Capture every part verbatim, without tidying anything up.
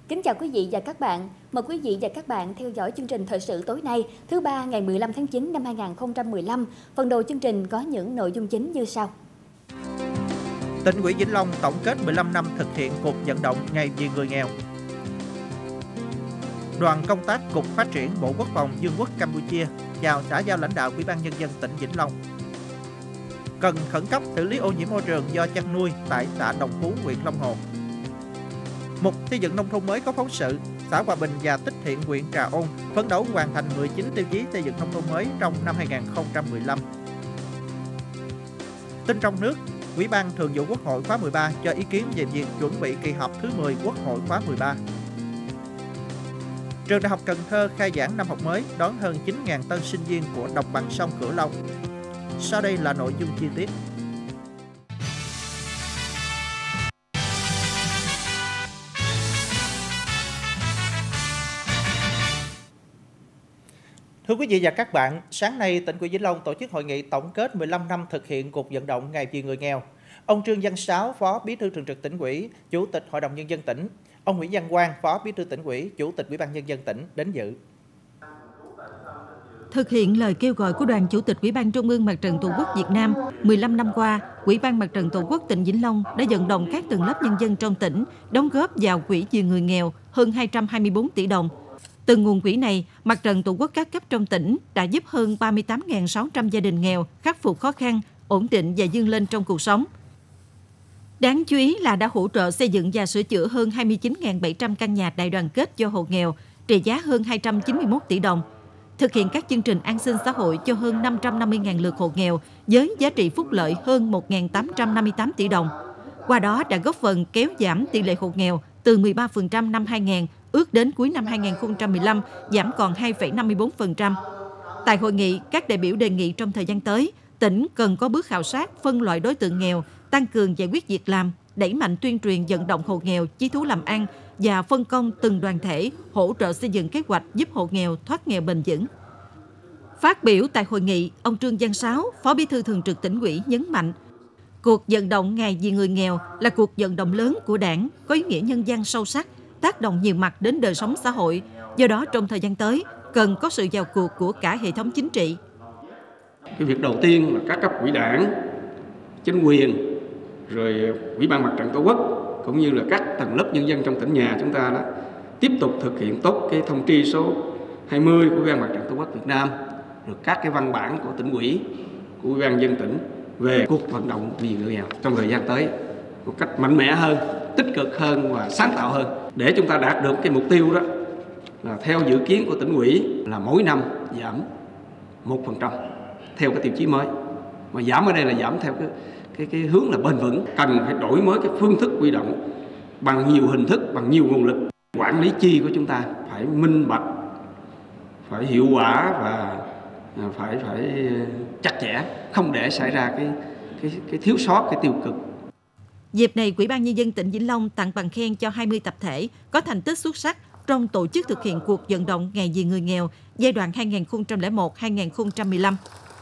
Kính chào quý vị và các bạn. Mời quý vị và các bạn theo dõi chương trình thời sự tối nay, thứ ba ngày mười lăm tháng chín năm hai nghìn không trăm mười lăm. Phần đầu chương trình có những nội dung chính như sau. Tỉnh ủy Vĩnh Long tổng kết mười lăm năm thực hiện cuộc vận động Ngày vì người nghèo. Đoàn công tác Cục Phát triển Bộ Quốc phòng Vương quốc Campuchia chào xã giao lãnh đạo Ủy ban Nhân dân tỉnh Vĩnh Long. Cần khẩn cấp xử lý ô nhiễm môi trường do chăn nuôi tại xã Đồng Phú, huyện Long Hồ. Mục xây dựng nông thôn mới có phóng sự, xã Hòa Bình và Tích Thiện, huyện Trà Ôn phấn đấu hoàn thành mười chín tiêu chí xây dựng nông thôn mới trong năm hai nghìn không trăm mười lăm. Tin trong nước, Ủy ban Thường vụ Quốc hội khóa mười ba cho ý kiến về việc chuẩn bị kỳ họp thứ mười Quốc hội khóa mười ba. Trường Đại học Cần Thơ khai giảng năm học mới đón hơn chín nghìn tân sinh viên của đồng bằng sông Cửu Long. Sau đây là nội dung chi tiết. Thưa quý vị và các bạn, sáng nay tỉnh ủy Vĩnh Long tổ chức hội nghị tổng kết mười lăm năm thực hiện cuộc vận động Ngày vì người nghèo. Ông Trương Văn Sáu, Phó Bí thư Thường trực Tỉnh ủy, Chủ tịch Hội đồng Nhân dân tỉnh, ông Nguyễn Văn Quang, Phó Bí thư Tỉnh ủy, Chủ tịch Ủy ban Nhân dân tỉnh đến dự. Thực hiện lời kêu gọi của Đoàn Chủ tịch Ủy ban Trung ương Mặt trận Tổ quốc Việt Nam, mười lăm năm qua, Ủy ban Mặt trận Tổ quốc tỉnh Vĩnh Long đã vận động các tầng lớp nhân dân trong tỉnh đóng góp vào quỹ vì người nghèo hơn hai trăm hai mươi tư tỷ đồng. Từ nguồn quỹ này, Mặt trận Tổ quốc các cấp trong tỉnh đã giúp hơn ba mươi tám nghìn sáu trăm gia đình nghèo khắc phục khó khăn, ổn định và vươn lên trong cuộc sống. Đáng chú ý là đã hỗ trợ xây dựng và sửa chữa hơn hai mươi chín nghìn bảy trăm căn nhà đại đoàn kết cho hộ nghèo, trị giá hơn hai trăm chín mươi mốt tỷ đồng. Thực hiện các chương trình an sinh xã hội cho hơn năm trăm năm mươi nghìn lượt hộ nghèo với giá trị phúc lợi hơn một nghìn tám trăm năm mươi tám tỷ đồng. Qua đó đã góp phần kéo giảm tỷ lệ hộ nghèo từ mười ba phần trăm năm hai nghìn ước đến cuối năm hai nghìn không trăm mười lăm giảm còn hai phẩy năm mươi tư phần trăm. Tại hội nghị, các đại biểu đề nghị trong thời gian tới, tỉnh cần có bước khảo sát phân loại đối tượng nghèo, tăng cường giải quyết việc làm, đẩy mạnh tuyên truyền vận động hộ nghèo chí thú làm ăn và phân công từng đoàn thể hỗ trợ xây dựng kế hoạch giúp hộ nghèo thoát nghèo bền vững. Phát biểu tại hội nghị, ông Trương Văn Sáu, Phó Bí thư Thường trực Tỉnh ủy nhấn mạnh, cuộc vận động Ngày vì người nghèo là cuộc vận động lớn của Đảng, có ý nghĩa nhân văn sâu sắc, tác động nhiều mặt đến đời sống xã hội. Do đó, trong thời gian tới, cần có sự vào cuộc của cả hệ thống chính trị. Cái việc đầu tiên là các cấp ủy Đảng, chính quyền, rồi Ủy ban Mặt trận Tổ quốc cũng như là các tầng lớp nhân dân trong tỉnh nhà chúng ta đó tiếp tục thực hiện tốt cái thông tri số hai mươi của Ủy ban Mặt trận Tổ quốc Việt Nam, rồi các cái văn bản của tỉnh ủy, của Ủy ban nhân dân tỉnh về cuộc vận động vì người nghèo trong thời gian tới một cách mạnh mẽ hơn, tích cực hơn và sáng tạo hơn để chúng ta đạt được cái mục tiêu đó là theo dự kiến của tỉnh ủy là mỗi năm giảm một phần trăm theo cái tiêu chí mới, mà giảm ở đây là giảm theo cái cái cái hướng là bền vững, cần phải đổi mới cái phương thức huy động bằng nhiều hình thức, bằng nhiều nguồn lực. Quản lý chi của chúng ta phải minh bạch, phải hiệu quả và phải phải chặt chẽ, không để xảy ra cái cái cái thiếu sót, cái tiêu cực. Dịp này, Ủy ban Nhân dân tỉnh Vĩnh Long tặng bằng khen cho hai mươi tập thể có thành tích xuất sắc trong tổ chức thực hiện cuộc vận động Ngày vì người nghèo giai đoạn hai nghìn không trăm lẻ một đến hai nghìn không trăm mười lăm.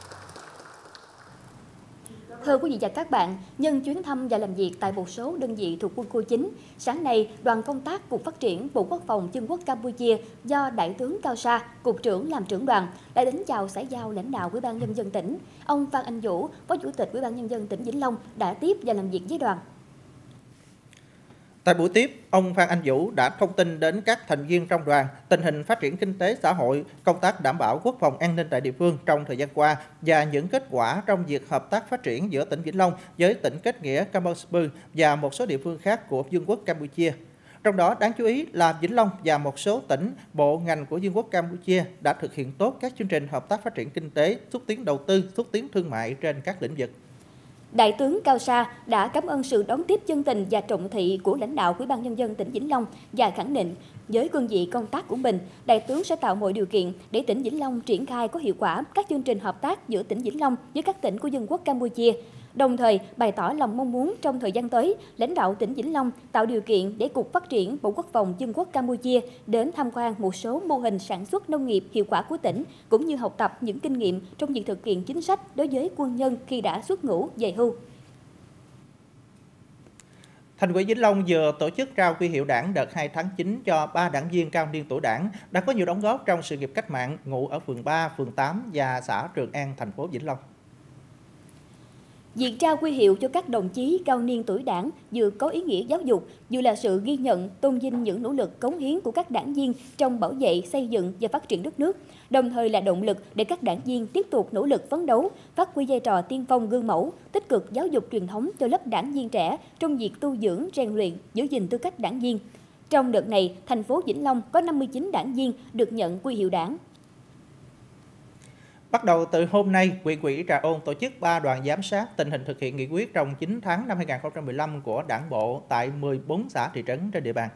Thưa quý vị và các bạn, nhân chuyến thăm và làm việc tại một số đơn vị thuộc quân khu chín, sáng nay, đoàn công tác Cục Phát triển Bộ Quốc phòng Vương quốc Campuchia do Đại tướng Cao Sa, Cục trưởng làm trưởng đoàn, đã đến chào xã giao lãnh đạo Ủy ban Nhân dân tỉnh. Ông Phan Anh Vũ, Phó Chủ tịch Ủy ban Nhân dân tỉnh Vĩnh Long đã tiếp và làm việc với đoàn. Tại buổi tiếp, ông Phan Anh Vũ đã thông tin đến các thành viên trong đoàn tình hình phát triển kinh tế xã hội, công tác đảm bảo quốc phòng an ninh tại địa phương trong thời gian qua và những kết quả trong việc hợp tác phát triển giữa tỉnh Vĩnh Long với tỉnh kết nghĩa Campuchia và một số địa phương khác của Vương quốc Campuchia. Trong đó đáng chú ý là Vĩnh Long và một số tỉnh, bộ ngành của Vương quốc Campuchia đã thực hiện tốt các chương trình hợp tác phát triển kinh tế, xúc tiến đầu tư, xúc tiến thương mại trên các lĩnh vực. Đại tướng Cao Sa đã cảm ơn sự đón tiếp chân tình và trọng thị của lãnh đạo Ủy ban Nhân dân tỉnh Vĩnh Long và khẳng định với cương vị công tác của mình, Đại tướng sẽ tạo mọi điều kiện để tỉnh Vĩnh Long triển khai có hiệu quả các chương trình hợp tác giữa tỉnh Vĩnh Long với các tỉnh của Vương quốc Campuchia. Đồng thời bày tỏ lòng mong muốn trong thời gian tới, lãnh đạo tỉnh Vĩnh Long tạo điều kiện để Cục Phát triển Bộ Quốc phòng Vương quốc Campuchia đến tham quan một số mô hình sản xuất nông nghiệp hiệu quả của tỉnh, cũng như học tập những kinh nghiệm trong việc thực hiện chính sách đối với quân nhân khi đã xuất ngũ về hưu. Thành ủy Vĩnh Long vừa tổ chức trao huy hiệu Đảng đợt hai tháng chín cho ba đảng viên cao niên tuổi Đảng đã có nhiều đóng góp trong sự nghiệp cách mạng, ngụ ở phường ba, phường tám và xã Trường An, thành phố Vĩnh Long. Việc trao huy hiệu cho các đồng chí cao niên tuổi Đảng vừa có ý nghĩa giáo dục, vừa là sự ghi nhận, tôn vinh những nỗ lực cống hiến của các đảng viên trong bảo vệ, xây dựng và phát triển đất nước, đồng thời là động lực để các đảng viên tiếp tục nỗ lực phấn đấu, phát huy vai trò tiên phong gương mẫu, tích cực giáo dục truyền thống cho lớp đảng viên trẻ trong việc tu dưỡng, rèn luyện, giữ gìn tư cách đảng viên. Trong đợt này, thành phố Vĩnh Long có năm mươi chín đảng viên được nhận huy hiệu Đảng. Bắt đầu từ hôm nay, huyện ủy Trà Ôn tổ chức ba đoàn giám sát tình hình thực hiện nghị quyết trong chín tháng năm hai nghìn không trăm mười lăm của Đảng bộ tại mười bốn xã thị trấn trên địa bàn.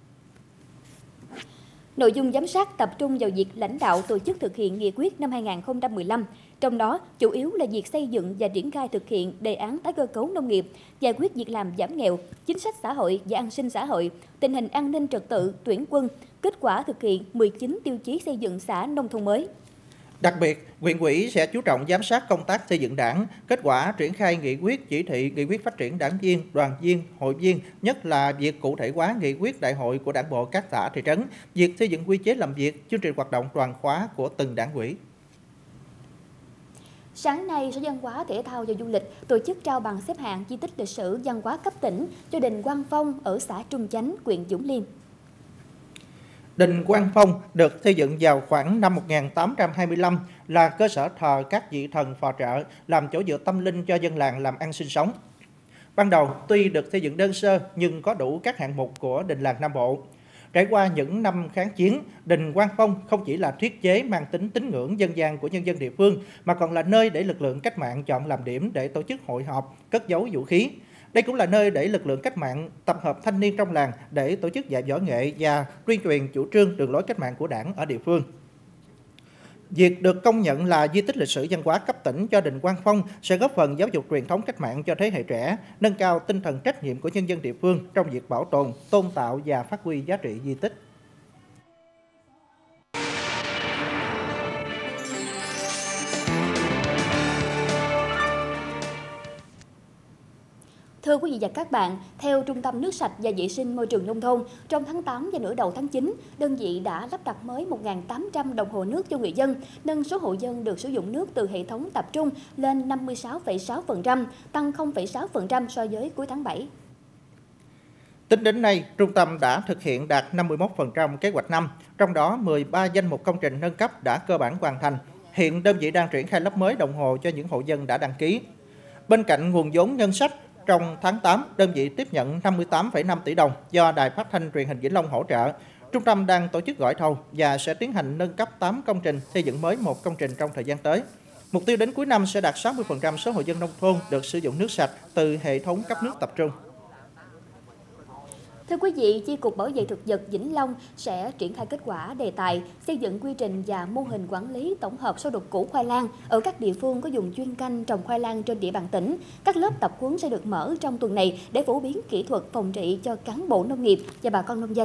Nội dung giám sát tập trung vào việc lãnh đạo tổ chức thực hiện nghị quyết năm hai nghìn không trăm mười lăm, trong đó chủ yếu là việc xây dựng và triển khai thực hiện đề án tái cơ cấu nông nghiệp, giải quyết việc làm giảm nghèo, chính sách xã hội và an sinh xã hội, tình hình an ninh trật tự, tuyển quân, kết quả thực hiện mười chín tiêu chí xây dựng xã nông thôn mới. Đặc biệt, huyện ủy sẽ chú trọng giám sát công tác xây dựng Đảng, kết quả triển khai nghị quyết, chỉ thị, nghị quyết phát triển đảng viên, đoàn viên, hội viên, nhất là việc cụ thể hóa nghị quyết đại hội của Đảng bộ các xã thị trấn, việc xây dựng quy chế làm việc, chương trình hoạt động toàn khóa của từng đảng ủy. Sáng nay, Sở Văn hóa, Thể thao và Du lịch tổ chức trao bằng xếp hạng di tích lịch sử văn hóa cấp tỉnh cho đình Quang Phong ở xã Trung Chánh, huyện Vũng Liêm. Đình Quang Phong được xây dựng vào khoảng năm một nghìn tám trăm hai mươi lăm, là cơ sở thờ các vị thần phò trợ, làm chỗ dựa tâm linh cho dân làng làm ăn sinh sống. Ban đầu, tuy được xây dựng đơn sơ nhưng có đủ các hạng mục của đình làng Nam Bộ. Trải qua những năm kháng chiến, đình Quang Phong không chỉ là thiết chế mang tính tín ngưỡng dân gian của nhân dân địa phương, mà còn là nơi để lực lượng cách mạng chọn làm điểm để tổ chức hội họp, cất giấu vũ khí. Đây cũng là nơi để lực lượng cách mạng tập hợp thanh niên trong làng để tổ chức dạy võ nghệ và tuyên truyền chủ trương đường lối cách mạng của Đảng ở địa phương. Việc được công nhận là di tích lịch sử văn hóa cấp tỉnh cho đình Quang Phong sẽ góp phần giáo dục truyền thống cách mạng cho thế hệ trẻ, nâng cao tinh thần trách nhiệm của nhân dân địa phương trong việc bảo tồn, tôn tạo và phát huy giá trị di tích. Thưa quý vị và các bạn, theo Trung tâm Nước sạch và Vệ sinh Môi trường Nông thôn, trong tháng tám và nửa đầu tháng chín, đơn vị đã lắp đặt mới một nghìn tám trăm đồng hồ nước cho người dân, nâng số hộ dân được sử dụng nước từ hệ thống tập trung lên năm mươi sáu phẩy sáu phần trăm, tăng không phẩy sáu phần trăm so với cuối tháng bảy. Tính đến nay, trung tâm đã thực hiện đạt năm mươi mốt phần trăm kế hoạch năm, trong đó mười ba danh mục công trình nâng cấp đã cơ bản hoàn thành. Hiện đơn vị đang triển khai lắp mới đồng hồ cho những hộ dân đã đăng ký. Bên cạnh nguồn vốn ngân sách, trong tháng tám, đơn vị tiếp nhận năm mươi tám phẩy năm tỷ đồng do Đài Phát thanh Truyền hình Vĩnh Long hỗ trợ. Trung tâm đang tổ chức gọi thầu và sẽ tiến hành nâng cấp tám công trình, xây dựng mới một công trình trong thời gian tới. Mục tiêu đến cuối năm sẽ đạt sáu mươi phần trăm số hộ dân nông thôn được sử dụng nước sạch từ hệ thống cấp nước tập trung. Thưa quý vị, Chi cục Bảo vệ thực vật Vĩnh Long sẽ triển khai kết quả đề tài xây dựng quy trình và mô hình quản lý tổng hợp sâu đục củ khoai lang ở các địa phương có vùng chuyên canh trồng khoai lang trên địa bàn tỉnh. Các lớp tập huấn sẽ được mở trong tuần này để phổ biến kỹ thuật phòng trị cho cán bộ nông nghiệp và bà con nông dân.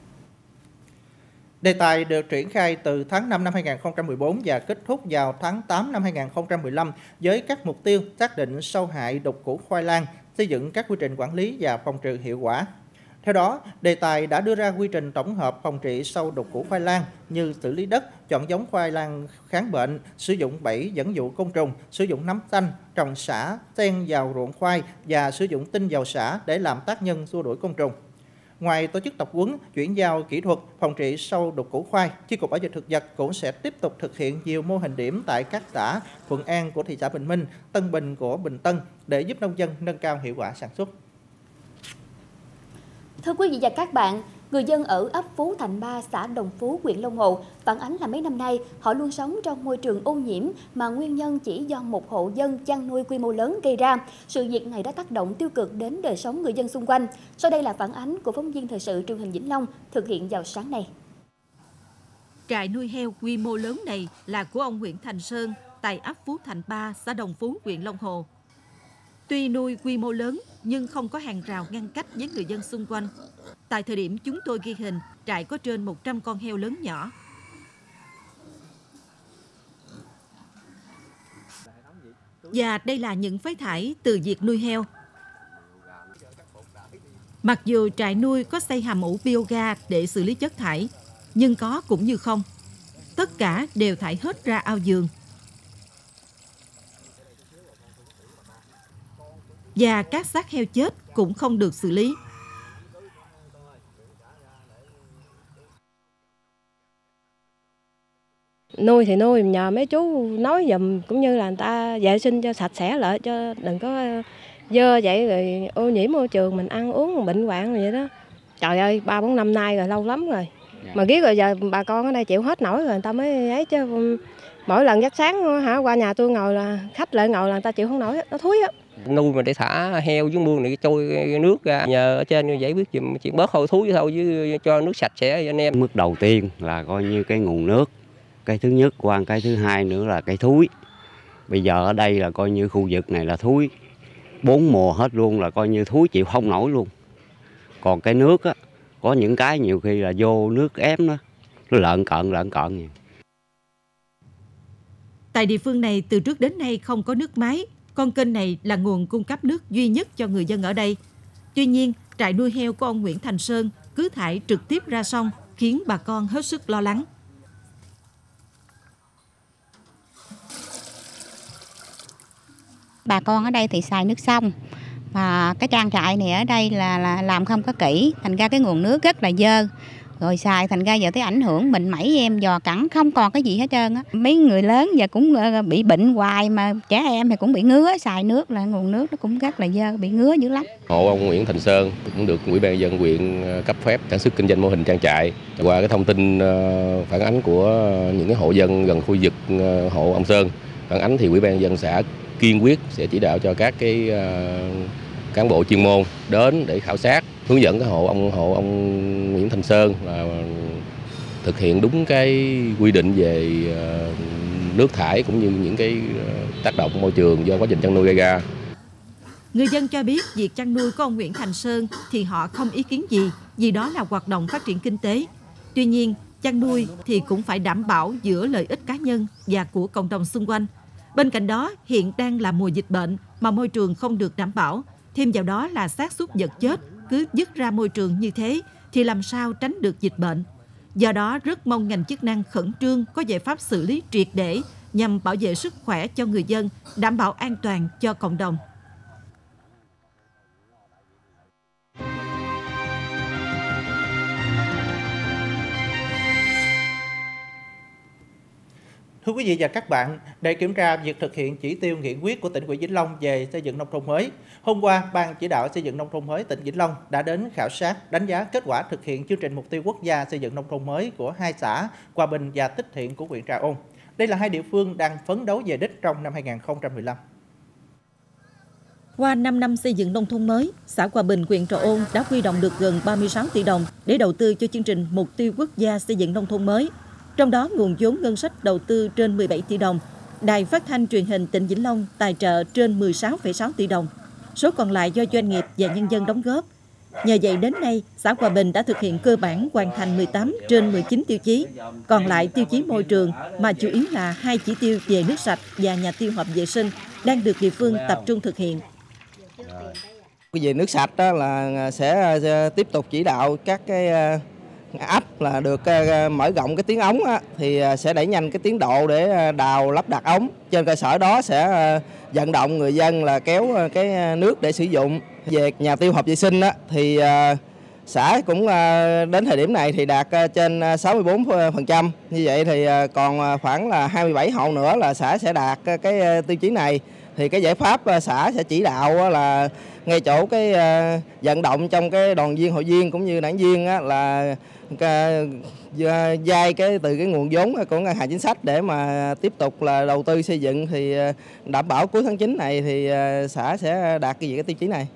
Đề tài được triển khai từ tháng năm năm hai nghìn không trăm mười bốn và kết thúc vào tháng tám năm hai nghìn không trăm mười lăm với các mục tiêu xác định sâu hại đục củ khoai lang, xây dựng các quy trình quản lý và phòng trừ hiệu quả. Theo đó, đề tài đã đưa ra quy trình tổng hợp phòng trị sâu đục củ khoai lang như xử lý đất, chọn giống khoai lang kháng bệnh, sử dụng bẫy dẫn dụ côn trùng, sử dụng nấm xanh, trồng sả, xen vào ruộng khoai và sử dụng tinh dầu sả để làm tác nhân xua đuổi côn trùng. Ngoài tổ chức tập huấn, chuyển giao kỹ thuật phòng trị sâu đục củ khoai, Chi cục Bảo vệ thực vật cũng sẽ tiếp tục thực hiện nhiều mô hình điểm tại các xã Thuận An của thị xã Bình Minh, Tân Bình của Bình Tân để giúp nông dân nâng cao hiệu quả sản xuất. Thưa quý vị và các bạn, người dân ở ấp Phú Thạnh ba, xã Đồng Phú, huyện Long Hồ phản ánh là mấy năm nay họ luôn sống trong môi trường ô nhiễm mà nguyên nhân chỉ do một hộ dân chăn nuôi quy mô lớn gây ra. Sự việc này đã tác động tiêu cực đến đời sống người dân xung quanh. Sau đây là phản ánh của phóng viên thời sự truyền hình Vĩnh Long thực hiện vào sáng nay. Trại nuôi heo quy mô lớn này là của ông Nguyễn Thành Sơn tại ấp Phú Thạnh ba, xã Đồng Phú, huyện Long Hồ. Tuy nuôi quy mô lớn nhưng không có hàng rào ngăn cách với người dân xung quanh. Tại thời điểm chúng tôi ghi hình, trại có trên một trăm con heo lớn nhỏ. Và đây là những phế thải từ việc nuôi heo. Mặc dù trại nuôi có xây hầm ủ bioga để xử lý chất thải, nhưng có cũng như không. Tất cả đều thải hết ra ao giường. Và các xác heo chết cũng không được xử lý. Nuôi thì nuôi, nhờ mấy chú nói giùm cũng như là người ta vệ sinh cho sạch sẽ lại, cho đừng có dơ vậy rồi ô nhiễm môi trường, mình ăn uống bệnh hoạn vậy đó. Trời ơi, ba bốn năm nay rồi, lâu lắm rồi. Mà biết rồi giờ bà con ở đây chịu hết nổi rồi người ta mới ấy chứ. Mỗi lần giấc sáng hả qua nhà tôi ngồi là khách lại ngồi là người ta chịu không nổi, nó thúi á. Nuôi mà để thả heo dưới mương này trôi nước ra, nhờ ở trên giải quyết chuyện, chuyện bớt hôi thúi thôi, chứ cho nước sạch sẽ cho anh em. Mức đầu tiên là coi như cái nguồn nước, cái thứ nhất qua cái thứ hai nữa là cái thúi. Bây giờ ở đây là coi như khu vực này là thúi, bốn mùa hết luôn, là coi như thúi chịu không nổi luôn. Còn cái nước á, có những cái nhiều khi là vô nước ém đó, nó lợn cợn lợn cợn vậy. Tại địa phương này từ trước đến nay không có nước máy, con kênh này là nguồn cung cấp nước duy nhất cho người dân ở đây. Tuy nhiên, trại nuôi heo của ông Nguyễn Thành Sơn cứ thải trực tiếp ra sông, khiến bà con hết sức lo lắng. Bà con ở đây thì xài nước sông, và cái trang trại này ở đây là, là làm không có kỹ, thành ra cái nguồn nước rất là dơ. Rồi xài thành ra giờ tới ảnh hưởng mình mẩy em giò cẳng, không còn cái gì hết trơn á. Mấy người lớn giờ cũng bị bệnh hoài, mà trẻ em thì cũng bị ngứa, xài nước là nguồn nước nó cũng rất là dơ, bị ngứa dữ lắm. Hộ ông Nguyễn Thành Sơn cũng được Ủy ban nhân dân huyện cấp phép sản xuất kinh doanh mô hình trang trại. Qua cái thông tin phản ánh của những cái hộ dân gần khu vực hộ ông Sơn phản ánh thì Ủy ban nhân dân xã kiên quyết sẽ chỉ đạo cho các cái cán bộ chuyên môn đến để khảo sát, hướng dẫn cái hộ ông hộ ông Nguyễn Thành Sơn là thực hiện đúng cái quy định về nước thải cũng như những cái tác động môi trường do quá trình chăn nuôi gây ra. Người dân cho biết việc chăn nuôi của ông Nguyễn Thành Sơn thì họ không ý kiến gì, vì đó là hoạt động phát triển kinh tế. Tuy nhiên, chăn nuôi thì cũng phải đảm bảo giữa lợi ích cá nhân và của cộng đồng xung quanh. Bên cạnh đó, hiện đang là mùa dịch bệnh mà môi trường không được đảm bảo. Thêm vào đó là xác suất vật chết cứ dứt ra môi trường như thế thì làm sao tránh được dịch bệnh. Do đó, rất mong ngành chức năng khẩn trương có giải pháp xử lý triệt để nhằm bảo vệ sức khỏe cho người dân, đảm bảo an toàn cho cộng đồng. Thưa quý vị và các bạn, để kiểm tra việc thực hiện chỉ tiêu nghị quyết của tỉnh ủy Vĩnh Long về xây dựng nông thôn mới, hôm qua, Ban chỉ đạo xây dựng nông thôn mới tỉnh Vĩnh Long đã đến khảo sát, đánh giá kết quả thực hiện chương trình mục tiêu quốc gia xây dựng nông thôn mới của hai xã Hòa Bình và Tích Thiện của huyện Trà Ôn. Đây là hai địa phương đang phấn đấu về đích trong năm hai nghìn không trăm mười lăm. Qua năm năm xây dựng nông thôn mới, xã Hòa Bình, huyện Trà Ôn đã huy động được gần ba mươi sáu tỷ đồng để đầu tư cho chương trình mục tiêu quốc gia xây dựng nông thôn mới. Trong đó, nguồn vốn ngân sách đầu tư trên mười bảy tỷ đồng, Đài Phát thanh Truyền hình tỉnh Vĩnh Long tài trợ trên mười sáu phẩy sáu tỷ đồng. Số còn lại do doanh nghiệp và nhân dân đóng góp. Nhờ vậy đến nay, xã Hòa Bình đã thực hiện cơ bản hoàn thành mười tám trên mười chín tiêu chí. Còn lại tiêu chí môi trường mà chủ yếu là hai chỉ tiêu về nước sạch và nhà tiêu hợp vệ sinh đang được địa phương tập trung thực hiện. Về nước sạch đó là sẽ tiếp tục chỉ đạo các cái ấp là được mở rộng cái tuyến ống á, thì sẽ đẩy nhanh cái tiến độ để đào lắp đặt ống. Trên cơ sở đó sẽ vận động người dân là kéo cái nước để sử dụng. Về nhà tiêu hợp vệ sinh á, thì xã cũng đến thời điểm này thì đạt trên sáu mươi bốn phần trăm. Như vậy thì còn khoảng là hai mươi bảy hộ nữa là xã sẽ đạt cái tiêu chí này. Thì cái giải pháp xã sẽ chỉ đạo là ngay chỗ cái vận động trong cái đoàn viên hội viên cũng như đảng viên á, là vay cái từ cái nguồn vốn của ngân hàng chính sách để mà tiếp tục là đầu tư xây dựng, thì đảm bảo cuối tháng chín này thì xã sẽ đạt cái gì cái tiêu chí này.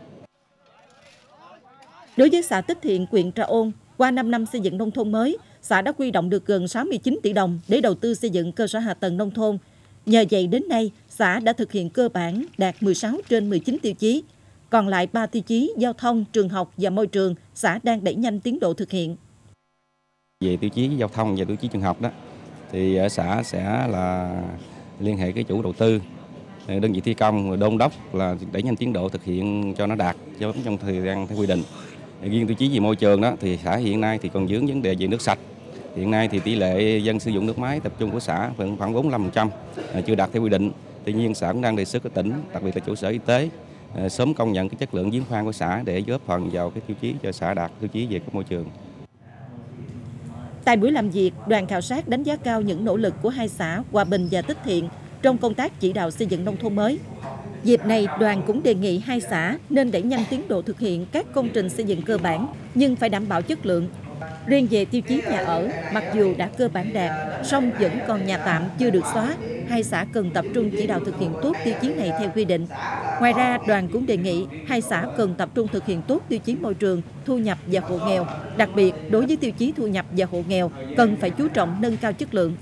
Đối với xã Tích Thiện, huyện Trà Ôn, qua năm năm xây dựng nông thôn mới, xã đã huy động được gần sáu mươi chín tỷ đồng để đầu tư xây dựng cơ sở hạ tầng nông thôn. Nhờ vậy đến nay, xã đã thực hiện cơ bản đạt mười sáu trên mười chín tiêu chí. Còn lại ba tiêu chí giao thông, trường học và môi trường, xã đang đẩy nhanh tiến độ thực hiện. Về tiêu chí giao thông và tiêu chí trường học đó, thì ở xã sẽ là liên hệ cái chủ đầu tư, đơn vị thi công, đôn đốc là đẩy nhanh tiến độ thực hiện cho nó đạt trong thời gian theo quy định. Riêng tiêu chí về môi trường đó thì xã hiện nay thì còn vướng vấn đề về nước sạch. Hiện nay thì tỷ lệ dân sử dụng nước máy tập trung của xã vẫn khoảng bốn mươi lăm phần trăm, chưa đạt theo quy định. Tuy nhiên xã cũng đang đề xuất các tỉnh, đặc biệt là chủ sở y tế sớm công nhận cái chất lượng giếng khoan của xã để góp phần vào cái tiêu chí cho xã đạt tiêu chí về cái môi trường. Tại buổi làm việc, đoàn khảo sát đánh giá cao những nỗ lực của hai xã Hòa Bình và Tích Thiện trong công tác chỉ đạo xây dựng nông thôn mới. Dịp này, đoàn cũng đề nghị hai xã nên đẩy nhanh tiến độ thực hiện các công trình xây dựng cơ bản, nhưng phải đảm bảo chất lượng. Riêng về tiêu chí nhà ở, mặc dù đã cơ bản đạt, song vẫn còn nhà tạm chưa được xóa. Hai xã cần tập trung chỉ đạo thực hiện tốt tiêu chí này theo quy định. Ngoài ra, đoàn cũng đề nghị hai xã cần tập trung thực hiện tốt tiêu chí môi trường, thu nhập và hộ nghèo. Đặc biệt, đối với tiêu chí thu nhập và hộ nghèo, cần phải chú trọng nâng cao chất lượng.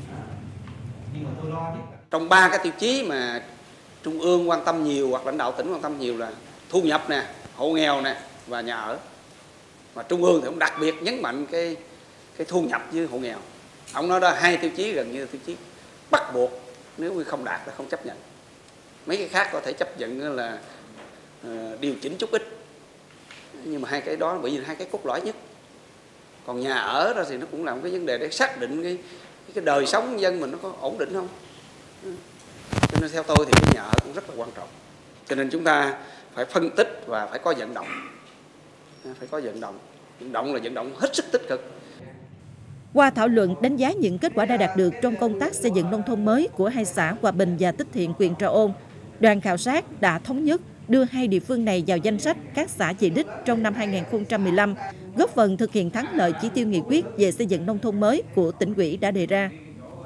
Trong ba cái tiêu chí mà Trung ương quan tâm nhiều hoặc lãnh đạo tỉnh quan tâm nhiều là thu nhập nè, hộ nghèo nè và nhà ở. Mà Trung ương thì cũng đặc biệt nhấn mạnh cái cái thu nhập với hộ nghèo. Ông nói đó hai tiêu chí gần như tiêu chí bắt buộc, nếu như không đạt là không chấp nhận. Mấy cái khác có thể chấp nhận là uh, điều chỉnh chút ít, nhưng mà hai cái đó bởi vì hai cái cốt lõi nhất. Còn nhà ở đó thì nó cũng là một cái vấn đề để xác định cái cái đời sống dân mình nó có ổn định không. Cho nên theo tôi thì cái nhà ở cũng rất là quan trọng. Cho nên chúng ta phải phân tích và phải có vận động. Phải có vận động. Vận động là vận động hết sức tích cực. Qua thảo luận đánh giá những kết quả đã đạt được trong công tác xây dựng nông thôn mới của hai xã Hòa Bình và Tích Thiện, huyện Trà Ôn, đoàn khảo sát đã thống nhất đưa hai địa phương này vào danh sách các xã về đích trong năm hai nghìn không trăm mười lăm, góp phần thực hiện thắng lợi chỉ tiêu nghị quyết về xây dựng nông thôn mới của tỉnh ủy đã đề ra.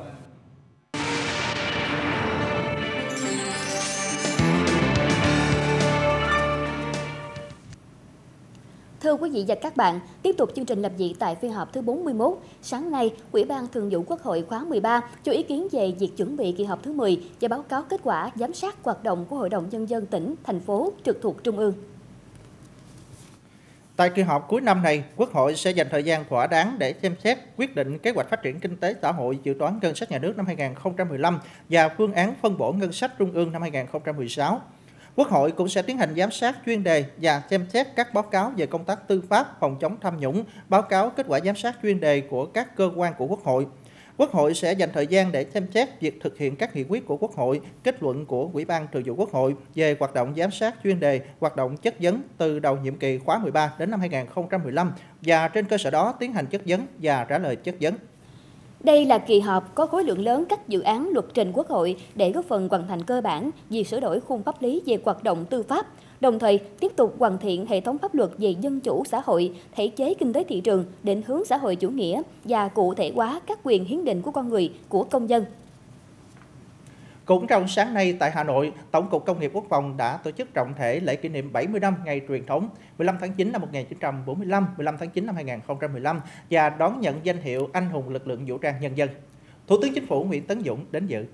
Thưa quý vị và các bạn, tiếp tục chương trình làm việc tại phiên họp thứ bốn mươi mốt. Sáng nay, Ủy ban Thường vụ Quốc hội khóa mười ba cho ý kiến về việc chuẩn bị kỳ họp thứ mười và báo cáo kết quả giám sát hoạt động của Hội đồng Nhân dân tỉnh, thành phố trực thuộc Trung ương. Tại kỳ họp cuối năm này, Quốc hội sẽ dành thời gian thỏa đáng để xem xét quyết định kế hoạch phát triển kinh tế xã hội, dự toán ngân sách nhà nước năm hai nghìn không trăm mười lăm và phương án phân bổ ngân sách trung ương năm hai nghìn không trăm mười sáu. Quốc hội cũng sẽ tiến hành giám sát chuyên đề và xem xét các báo cáo về công tác tư pháp, phòng chống tham nhũng, báo cáo kết quả giám sát chuyên đề của các cơ quan của Quốc hội. Quốc hội sẽ dành thời gian để xem xét việc thực hiện các nghị quyết của Quốc hội, kết luận của Ủy ban Thường vụ Quốc hội về hoạt động giám sát chuyên đề, hoạt động chất vấn từ đầu nhiệm kỳ khóa mười ba đến năm hai nghìn không trăm mười lăm và trên cơ sở đó tiến hành chất vấn và trả lời chất vấn. Đây là kỳ họp có khối lượng lớn các dự án luật trình Quốc hội để góp phần hoàn thành cơ bản việc sửa đổi khung pháp lý về hoạt động tư pháp, đồng thời tiếp tục hoàn thiện hệ thống pháp luật về dân chủ xã hội, thể chế kinh tế thị trường, định hướng xã hội chủ nghĩa và cụ thể hóa các quyền hiến định của con người, của công dân. Cũng trong sáng nay tại Hà Nội, Tổng cục Công nghiệp Quốc phòng đã tổ chức trọng thể lễ kỷ niệm bảy mươi năm ngày truyền thống mười lăm tháng chín năm một nghìn chín trăm bốn mươi lăm, mười lăm tháng chín năm hai nghìn không trăm mười lăm và đón nhận danh hiệu Anh hùng lực lượng vũ trang nhân dân. Thủ tướng Chính phủ Nguyễn Tấn Dũng đến dự.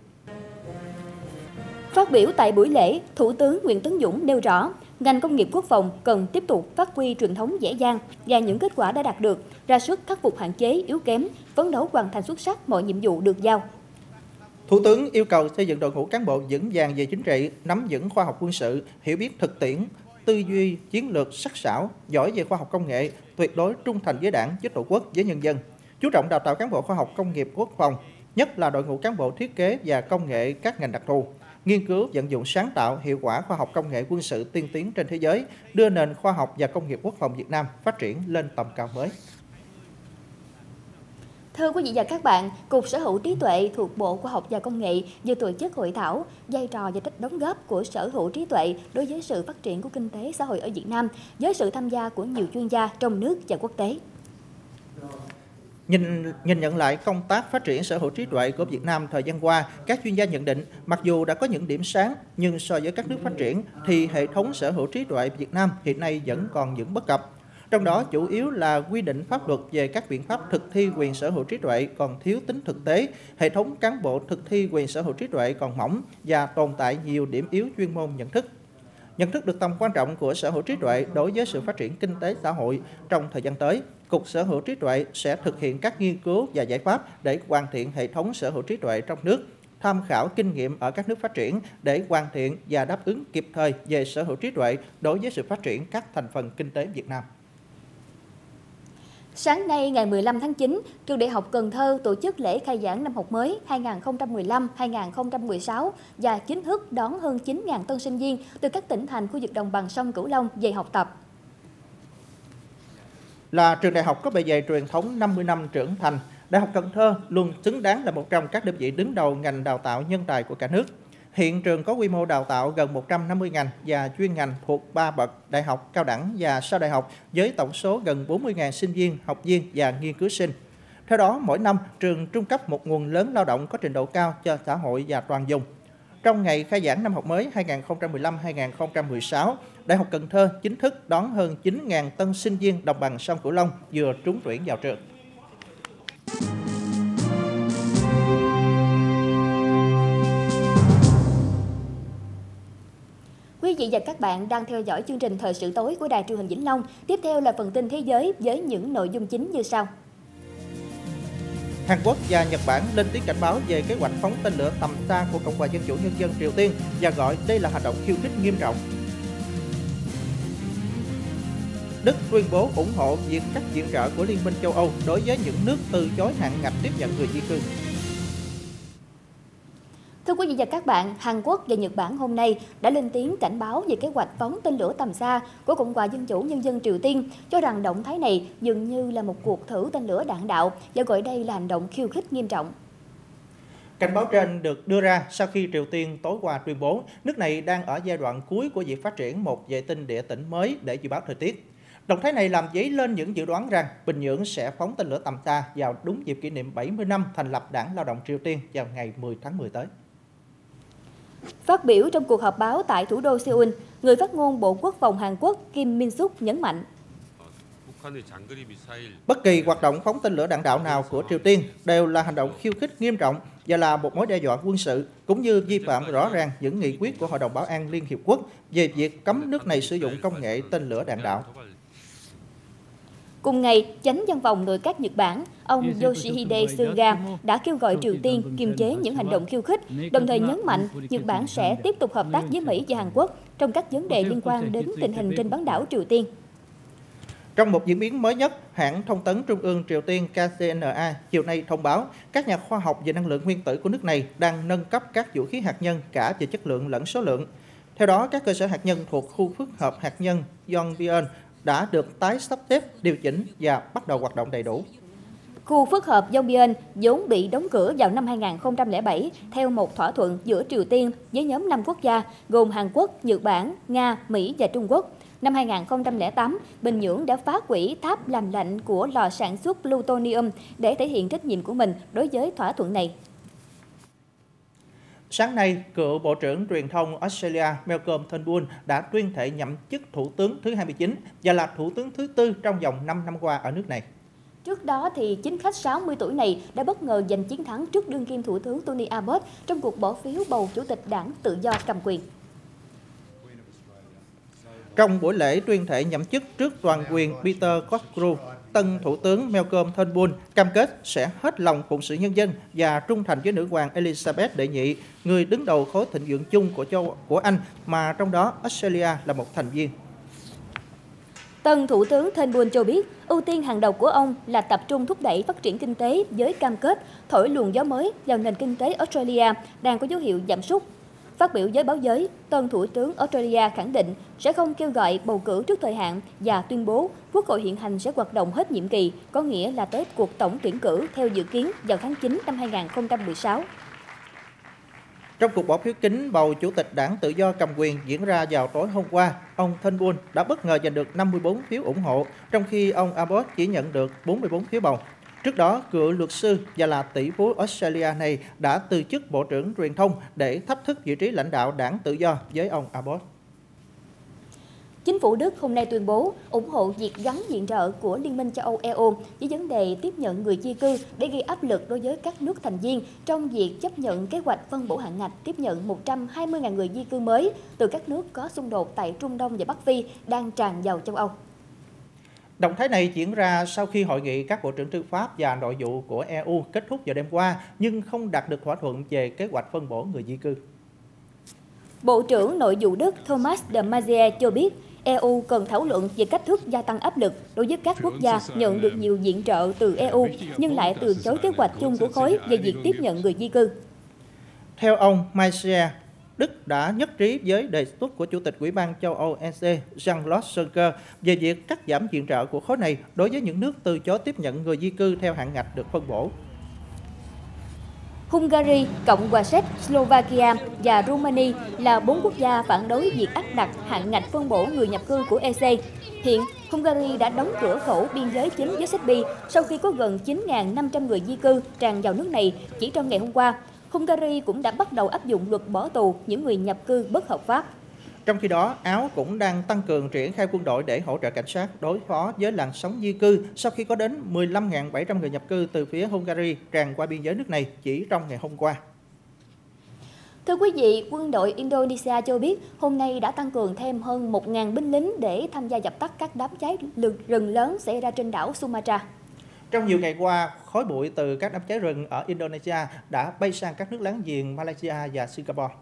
Phát biểu tại buổi lễ, Thủ tướng Nguyễn Tấn Dũng nêu rõ, ngành công nghiệp quốc phòng cần tiếp tục phát huy truyền thống dễ dàng và những kết quả đã đạt được, ra sức khắc phục hạn chế, yếu kém, phấn đấu hoàn thành xuất sắc mọi nhiệm vụ được giao. Thủ tướng yêu cầu xây dựng đội ngũ cán bộ vững vàng về chính trị, nắm vững khoa học quân sự, hiểu biết thực tiễn, tư duy, chiến lược sắc sảo, giỏi về khoa học công nghệ, tuyệt đối trung thành với Đảng, với Tổ quốc, với nhân dân. Chú trọng đào tạo cán bộ khoa học công nghiệp quốc phòng, nhất là đội ngũ cán bộ thiết kế và công nghệ các ngành đặc thù, nghiên cứu vận dụng sáng tạo, hiệu quả khoa học công nghệ quân sự tiên tiến trên thế giới, đưa nền khoa học và công nghiệp quốc phòng Việt Nam phát triển lên tầm cao mới. Thưa quý vị và các bạn, Cục Sở hữu trí tuệ thuộc Bộ Khoa học và Công nghệ vừa tổ chức hội thảo vai trò và trách đóng góp của sở hữu trí tuệ đối với sự phát triển của kinh tế xã hội ở Việt Nam, với sự tham gia của nhiều chuyên gia trong nước và quốc tế. Nhìn, nhìn nhận lại công tác phát triển sở hữu trí tuệ của Việt Nam thời gian qua, các chuyên gia nhận định mặc dù đã có những điểm sáng, nhưng so với các nước phát triển thì hệ thống sở hữu trí tuệ Việt Nam hiện nay vẫn còn những bất cập. Trong đó chủ yếu là quy định pháp luật về các biện pháp thực thi quyền sở hữu trí tuệ còn thiếu tính thực tế, hệ thống cán bộ thực thi quyền sở hữu trí tuệ còn mỏng và tồn tại nhiều điểm yếu chuyên môn nhận thức. Nhận thức được tầm quan trọng của sở hữu trí tuệ đối với sự phát triển kinh tế xã hội trong thời gian tới, Cục Sở hữu trí tuệ sẽ thực hiện các nghiên cứu và giải pháp để hoàn thiện hệ thống sở hữu trí tuệ trong nước, tham khảo kinh nghiệm ở các nước phát triển để hoàn thiện và đáp ứng kịp thời về sở hữu trí tuệ đối với sự phát triển các thành phần kinh tế Việt Nam. Sáng nay ngày mười lăm tháng chín, Trường Đại học Cần Thơ tổ chức lễ khai giảng năm học mới hai nghìn không trăm mười lăm hai nghìn không trăm mười sáu và chính thức đón hơn chín nghìn tân sinh viên từ các tỉnh thành khu vực đồng bằng sông Cửu Long về học tập. Là trường đại học có bề dày truyền thống năm mươi năm trưởng thành, Đại học Cần Thơ luôn xứng đáng là một trong các đơn vị đứng đầu ngành đào tạo nhân tài của cả nước. Hiện trường có quy mô đào tạo gần một trăm năm mươi ngành và chuyên ngành thuộc ba bậc đại học, cao đẳng và sau đại học với tổng số gần bốn mươi nghìn sinh viên, học viên và nghiên cứu sinh. Theo đó, mỗi năm, trường trung cấp một nguồn lớn lao động có trình độ cao cho xã hội và toàn vùng. Trong ngày khai giảng năm học mới hai nghìn không trăm mười lăm hai nghìn không trăm mười sáu, Đại học Cần Thơ chính thức đón hơn chín nghìn tân sinh viên đồng bằng sông Cửu Long vừa trúng tuyển vào trường. Quý vị và các bạn đang theo dõi chương trình Thời sự tối của Đài Truyền hình Vĩnh Long. Tiếp theo là phần tin thế giới với những nội dung chính như sau. Hàn Quốc và Nhật Bản lên tiếng cảnh báo về kế hoạch phóng tên lửa tầm xa của Cộng hòa Dân chủ Nhân dân Triều Tiên và gọi đây là hành động khiêu khích nghiêm trọng. Đức tuyên bố ủng hộ việc cắt viện trợ của Liên minh châu Âu đối với những nước từ chối hạn ngạch tiếp nhận người di cư. Thưa quý vị và các bạn, Hàn Quốc và Nhật Bản hôm nay đã lên tiếng cảnh báo về kế hoạch phóng tên lửa tầm xa của Cộng hòa Dân chủ Nhân dân Triều Tiên, cho rằng động thái này dường như là một cuộc thử tên lửa đạn đạo và gọi đây là hành động khiêu khích nghiêm trọng. Cảnh báo trên được đưa ra sau khi Triều Tiên tối qua tuyên bố nước này đang ở giai đoạn cuối của việc phát triển một vệ tinh địa tĩnh mới để dự báo thời tiết. Động thái này làm dấy lên những dự đoán rằng Bình Nhưỡng sẽ phóng tên lửa tầm xa vào đúng dịp kỷ niệm bảy mươi năm thành lập Đảng Lao động Triều Tiên vào ngày mười tháng mười tới. Phát biểu trong cuộc họp báo tại thủ đô Seoul, người phát ngôn Bộ Quốc phòng Hàn Quốc Kim Min-suk nhấn mạnh. Bất kỳ hoạt động phóng tên lửa đạn đạo nào của Triều Tiên đều là hành động khiêu khích nghiêm trọng và là một mối đe dọa quân sự, cũng như vi phạm rõ ràng những nghị quyết của Hội đồng Bảo an Liên Hiệp Quốc về việc cấm nước này sử dụng công nghệ tên lửa đạn đạo. Cùng ngày, Chánh Văn phòng Nội các Nhật Bản, ông Yoshihide Suga đã kêu gọi Triều Tiên kiềm chế những hành động khiêu khích, đồng thời nhấn mạnh Nhật Bản sẽ tiếp tục hợp tác với Mỹ và Hàn Quốc trong các vấn đề liên quan đến tình hình trên bán đảo Triều Tiên. Trong một diễn biến mới nhất, hãng thông tấn Trung ương Triều Tiên K C N A chiều nay thông báo các nhà khoa học về năng lượng nguyên tử của nước này đang nâng cấp các vũ khí hạt nhân cả về chất lượng lẫn số lượng. Theo đó, các cơ sở hạt nhân thuộc khu phức hợp hạt nhân Yongbyon đã được tái sắp xếp, điều chỉnh và bắt đầu hoạt động đầy đủ. Khu phức hợp Yongbyon vốn bị đóng cửa vào năm hai nghìn không trăm lẻ bảy theo một thỏa thuận giữa Triều Tiên với nhóm năm quốc gia gồm Hàn Quốc, Nhật Bản, Nga, Mỹ và Trung Quốc. Năm hai nghìn không trăm lẻ tám, Bình Nhưỡng đã phá hủy tháp làm lạnh của lò sản xuất plutonium để thể hiện trách nhiệm của mình đối với thỏa thuận này. Sáng nay, cựu Bộ trưởng Truyền thông Australia Malcolm Turnbull đã tuyên thệ nhậm chức Thủ tướng thứ hai mươi chín và là Thủ tướng thứ tư trong vòng năm năm qua ở nước này. Trước đó, thì chính khách sáu mươi tuổi này đã bất ngờ giành chiến thắng trước đương kim Thủ tướng Tony Abbott trong cuộc bỏ phiếu bầu Chủ tịch Đảng Tự do cầm quyền. Trong buổi lễ tuyên thệ nhậm chức trước toàn quyền Peter Cotgrove, tân Thủ tướng Malcolm Turnbull cam kết sẽ hết lòng phụng sự nhân dân và trung thành với nữ hoàng Elizabeth đệ nhị, người đứng đầu khối thịnh vượng chung của châu của Anh, mà trong đó Australia là một thành viên. Tân Thủ tướng Turnbull cho biết, ưu tiên hàng đầu của ông là tập trung thúc đẩy phát triển kinh tế với cam kết thổi luồng gió mới vào nền kinh tế Australia đang có dấu hiệu giảm sút. Phát biểu với báo giới, tân Thủ tướng Australia khẳng định sẽ không kêu gọi bầu cử trước thời hạn và tuyên bố Quốc hội hiện hành sẽ hoạt động hết nhiệm kỳ, có nghĩa là tới cuộc tổng tuyển cử theo dự kiến vào tháng chín năm hai nghìn không trăm mười sáu. Trong cuộc bỏ phiếu kín bầu Chủ tịch Đảng Tự do cầm quyền diễn ra vào tối hôm qua, ông Turnbull đã bất ngờ giành được năm mươi tư phiếu ủng hộ, trong khi ông Abbott chỉ nhận được bốn mươi tư phiếu bầu. Trước đó, cựu luật sư và là tỷ phú Australia này đã từ chức Bộ trưởng Truyền thông để thách thức vị trí lãnh đạo Đảng Tự do với ông Abbott. Chính phủ Đức hôm nay tuyên bố ủng hộ việc gắn viện trợ của Liên minh châu Âu E U với vấn đề tiếp nhận người di cư để gây áp lực đối với các nước thành viên trong việc chấp nhận kế hoạch phân bổ hạn ngạch tiếp nhận một trăm hai mươi nghìn người di cư mới từ các nước có xung đột tại Trung Đông và Bắc Phi đang tràn vào châu Âu. Động thái này diễn ra sau khi hội nghị các bộ trưởng tư pháp và nội vụ của E U kết thúc vào đêm qua nhưng không đạt được thỏa thuận về kế hoạch phân bổ người di cư. Bộ trưởng Nội vụ Đức Thomas de Maizière cho biết e u cần thảo luận về cách thức gia tăng áp lực đối với các quốc gia nhận được nhiều viện trợ từ e u nhưng lại từ chối kế hoạch chung của khối về việc tiếp nhận người di cư. Theo ông Michel, Đức đã nhất trí với đề xuất của Chủ tịch Ủy ban châu Âu e xê Jean-Claude Juncker về việc cắt giảm viện trợ của khối này đối với những nước từ chối tiếp nhận người di cư theo hạn ngạch được phân bổ. Hungary, Cộng hòa Séc, Slovakia và Romania là bốn quốc gia phản đối việc áp đặt hạn ngạch phân bổ người nhập cư của e xê. Hiện, Hungary đã đóng cửa khẩu biên giới chính với Serbia sau khi có gần chín nghìn năm trăm người di cư tràn vào nước này chỉ trong ngày hôm qua. Hungary cũng đã bắt đầu áp dụng luật bỏ tù những người nhập cư bất hợp pháp. Trong khi đó, Áo cũng đang tăng cường triển khai quân đội để hỗ trợ cảnh sát đối phó với làn sóng di cư sau khi có đến mười lăm nghìn bảy trăm người nhập cư từ phía Hungary tràn qua biên giới nước này chỉ trong ngày hôm qua. Thưa quý vị, quân đội Indonesia cho biết hôm nay đã tăng cường thêm hơn một nghìn binh lính để tham gia dập tắt các đám cháy rừng lớn xảy ra trên đảo Sumatra. Trong nhiều ngày qua, khói bụi từ các đám cháy rừng ở Indonesia đã bay sang các nước láng giềng Malaysia và Singapore.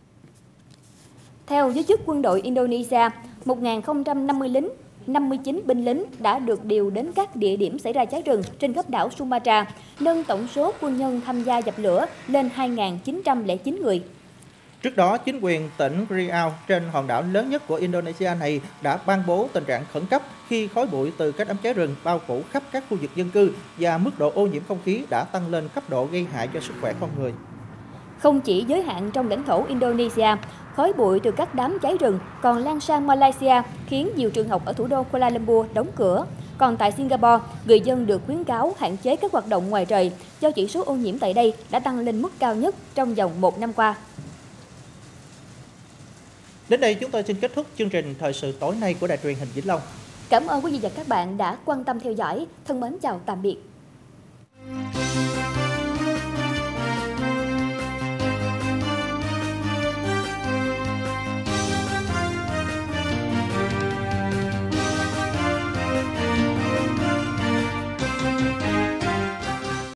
Theo giới chức quân đội Indonesia, một nghìn không trăm năm mươi lính, năm mươi chín binh lính đã được điều đến các địa điểm xảy ra cháy rừng trên góc đảo Sumatra, nâng tổng số quân nhân tham gia dập lửa lên hai nghìn chín trăm lẻ chín người. Trước đó, chính quyền tỉnh Riau trên hòn đảo lớn nhất của Indonesia này đã ban bố tình trạng khẩn cấp khi khói bụi từ các đám cháy rừng bao phủ khắp các khu vực dân cư và mức độ ô nhiễm không khí đã tăng lên cấp độ gây hại cho sức khỏe con người. Không chỉ giới hạn trong lãnh thổ Indonesia, khói bụi từ các đám cháy rừng còn lan sang Malaysia khiến nhiều trường học ở thủ đô Kuala Lumpur đóng cửa. Còn tại Singapore, người dân được khuyến cáo hạn chế các hoạt động ngoài trời do chỉ số ô nhiễm tại đây đã tăng lên mức cao nhất trong vòng một năm qua. Đến đây chúng tôi xin kết thúc chương trình Thời sự tối nay của Đài truyền hình Vĩnh Long. Cảm ơn quý vị và các bạn đã quan tâm theo dõi. Thân mến chào tạm biệt.